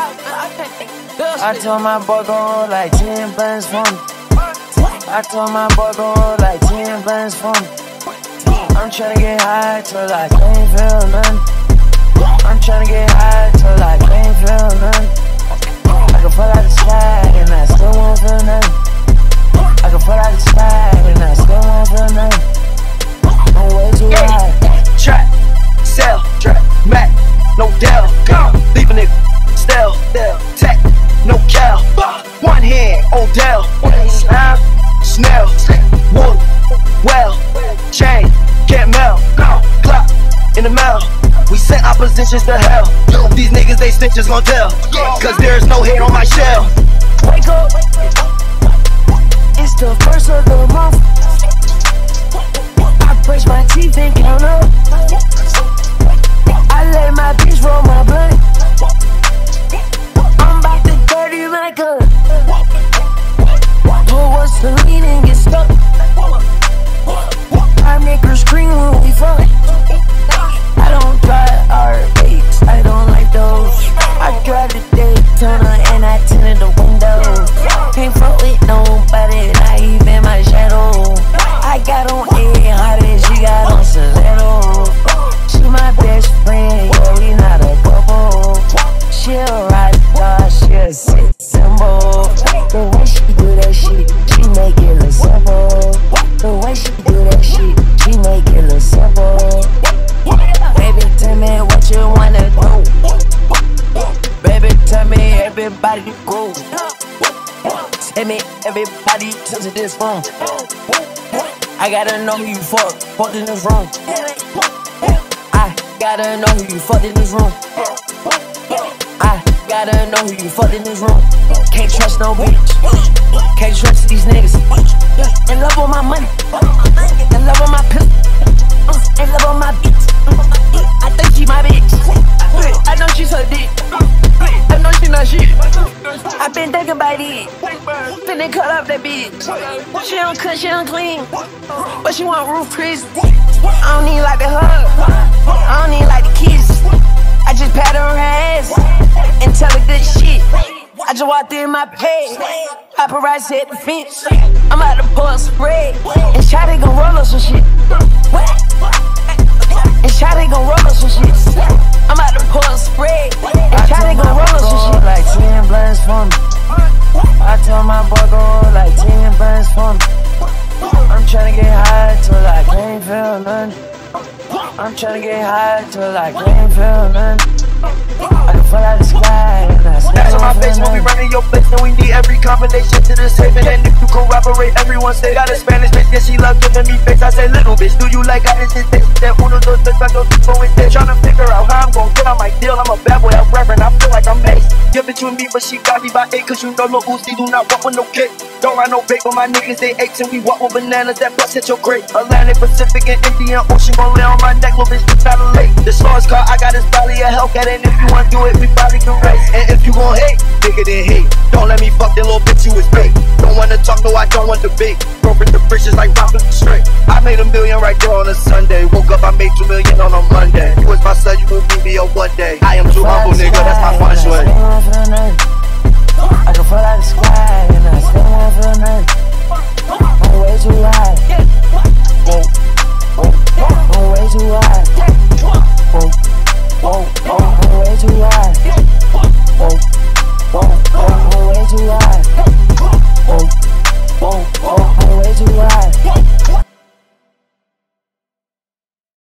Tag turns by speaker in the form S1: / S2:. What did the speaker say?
S1: I told my boy gon' roll like 10 bands for me. I told my boy gon' roll like 10 bands for me. I'm tryna get high till I can't feel nothing. I'm tryna get high till I can't feel nothing. I can fall out the sky and I still won't feel nothing. I can fall out the sky and I still won't feel nothing. I'm way too high.
S2: Trap, sell, Mac, no Dell, leave a nigga stale, tech, no cal, one hand, Odell, Snell, wood, well, chain, can't melt, clock, in the mail, we sent oppositions to hell, these niggas they snitches gon' tell, cause there's no hate on my shell.
S1: Wake up, it's the first of the month, I brush my teeth and count up, I let my bitch roll my blunt, I'm about to dirty my gun, pull what's the lean and get stuck, I make her scream when we fuck, I don't drive R8s, I don't like those, I drive the Daytona and I tinted the windows, can't fuck with nobody, not even my shadow, I got on A100, she got on Stiletto, she my best friend, yeah, we not a couple, she a rock star, she a sick symbol, the way she do that shit, she make it look simple, the way she do that shit, she make it look simple, baby tell me what you wanna do, baby tell me everybody go, tell me everybody to this phone, I gotta know who you fucked in this room, I gotta know who you fucked in this room, I gotta know who you fucked in this room, can't trust no bitch, can't trust these niggas, in love with my money, in love with my pistol, in love with my bitch, I think she my bitch, I know she's her dick, I know she not shit, I been thinking about it, finna cut off that bitch, she don't cook, she don't clean, but she want roof Chris, I don't need like the hug, I don't need like the kiss, I just pat her ass, and tell her good shit, I just walked in my page, paparazzi hit the fence, I'm about to pull a spray, and Shawty gon' roll up some shit, and Shawty gon' roll up some shit, I'm about to pull a spray, and Shawty gon' roll up some shit, like 10 blinds for me, I told my boy go roll like 10 blinds for me, I'm tryna get high till I can't feel nothing, I'm tryna get high till I can't feel nothing, I can fall out the sky and I still
S2: That's on my
S1: don't
S2: face
S1: feel
S2: when we
S1: nothing.
S2: running your place, and we need every combination to the safe. And if you corroborate, everyone say got a Spanish bitch, yeah, she love giving me face. I say, little bitch, do you like how this is taste? That uno, dos, tres, cuatro, cinco, and ten. Tryna figure out how I'm gon' get on my deal. I'm a bad boy, I'm reverend, I feel like I'm ace. Give it to me, but she got me by 8, cause you know Lil Uzi do not walk with no cake. Don't ride no bait, but my niggas, they apes, and we walk with bananas that bust hit your crate. Atlantic, Pacific, and Indian Ocean gon' lay on my neck, little bitch, just out of late. The slowest car I got is probably a Hellcat, and if you wanna do it, we probably can race. And if you gon' hate, nigga then hate. Don't let me fuck that little bitch, you is bait. Don't wanna talk, no, I don't want debate. Broke the bridges like Robin straight. I made $1 million right there on a Sunday. Woke up, I made $2 million on a Monday. You was my son, you will be me a one day. I am too humble, nigga, that's my fun way.
S1: I can fall out the sky and I still won't feel nothing. I'm way too high. I'm way too high.